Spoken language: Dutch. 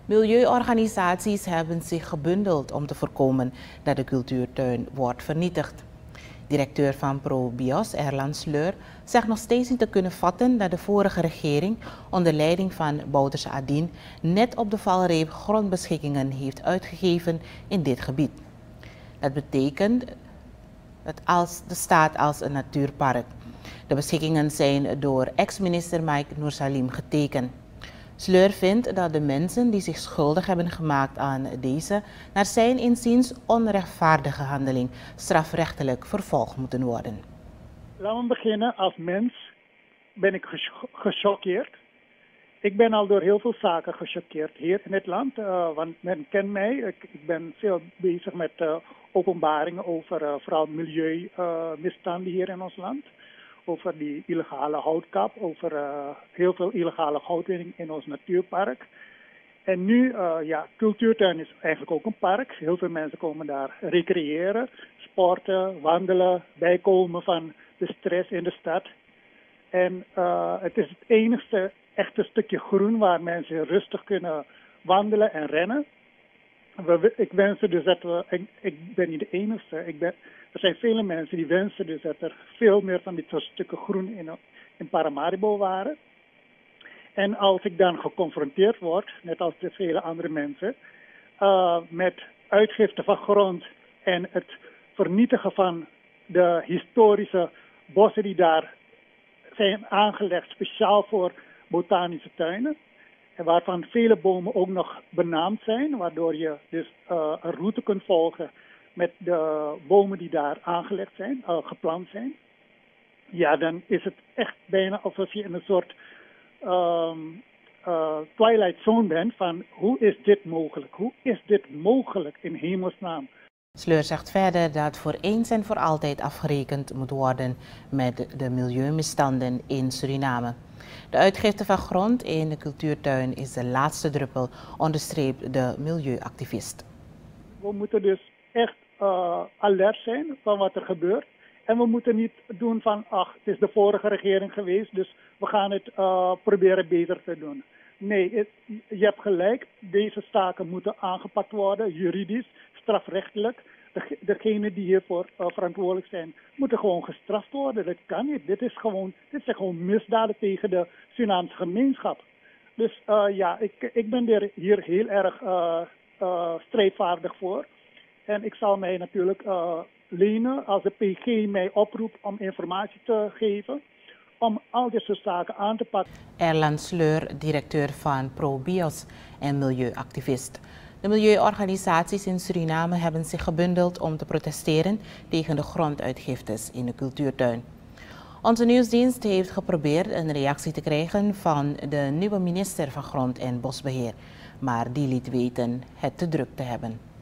Milieuorganisaties hebben zich gebundeld om te voorkomen dat de cultuurtuin wordt vernietigd. Directeur van ProBios, Erlan Sleur, zegt nog steeds niet te kunnen vatten dat de vorige regering onder leiding van Bouterse Adien net op de valreep grondbeschikkingen heeft uitgegeven in dit gebied. Dat betekent het staat als een natuurpark. De beschikkingen zijn door ex-minister Mike Noorsalim getekend. Sleur vindt dat de mensen die zich schuldig hebben gemaakt aan deze, naar zijn inziens onrechtvaardige handeling, strafrechtelijk vervolgd moeten worden. Laten we beginnen. Als mens ben ik gechoqueerd. Ik ben al door heel veel zaken gechoqueerd hier in het land. Want men kent mij. Ik ben veel bezig met openbaringen over vooral milieumisstanden hier in ons land. Over die illegale houtkap, over heel veel illegale houtwinning in ons natuurpark. En nu, cultuurtuin is eigenlijk ook een park. Heel veel mensen komen daar recreëren, sporten, wandelen, bijkomen van de stress in de stad. En het is het enigste echte stukje groen waar mensen rustig kunnen wandelen en rennen. Ik wens dus dat ik ben niet de enige. Er zijn vele mensen die wensen dus dat er veel meer van dit soort stukken groen in Paramaribo waren. En als ik dan geconfronteerd word, net als de vele andere mensen, met uitgifte van grond en het vernietigen van de historische bossen die daar zijn aangelegd speciaal voor botanische tuinen. En waarvan vele bomen ook nog benaamd zijn, waardoor je dus een route kunt volgen met de bomen die daar aangelegd zijn, geplant zijn. Ja, dan is het echt bijna alsof je in een soort twilight zone bent van hoe is dit mogelijk? Hoe is dit mogelijk in hemelsnaam? Sleur zegt verder dat voor eens en voor altijd afgerekend moet worden met de milieumisstanden in Suriname. De uitgifte van grond in de cultuurtuin is de laatste druppel, onderstreept de milieuactivist. We moeten dus echt alert zijn van wat er gebeurt. En we moeten niet doen van, ach, het is de vorige regering geweest, dus we gaan het proberen beter te doen. Nee, je hebt gelijk. Deze zaken moeten aangepakt worden, juridisch, strafrechtelijk. Degenen die hiervoor verantwoordelijk zijn, moeten gewoon gestraft worden. Dat kan niet. Dit zijn gewoon misdaden tegen de Surinaamse gemeenschap. Dus ik ben hier heel erg strijdvaardig voor. En ik zal mij natuurlijk lenen als de PG mij oproept om informatie te geven, om al dit soort zaken aan te pakken. Erlan Sleur, directeur van ProBios en milieuactivist. De milieuorganisaties in Suriname hebben zich gebundeld om te protesteren tegen de gronduitgiftes in de cultuurtuin. Onze nieuwsdienst heeft geprobeerd een reactie te krijgen van de nieuwe minister van Grond en Bosbeheer, maar die liet weten het te druk te hebben.